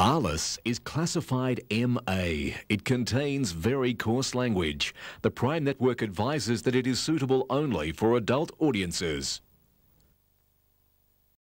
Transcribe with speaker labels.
Speaker 1: Alice is classified MA. It contains very coarse language. The Prime Network advises that it is suitable only for adult audiences.